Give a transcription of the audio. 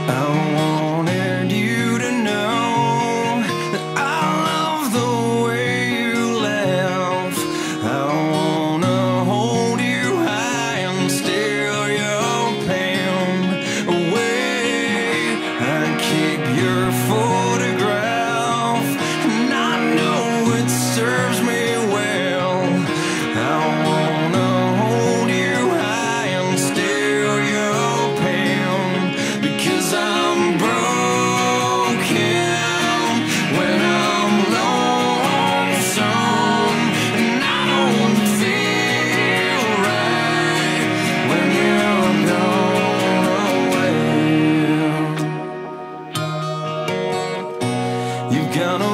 I wanted you to know that I love the way you laugh. I wanna hold you high and steal your pain away. I keep your photograph, and I know it serves me well. I wanna hold you high and steal your pain, because I'm broken when I'm lonesome, and I don't feel right when you're gone away. You've gone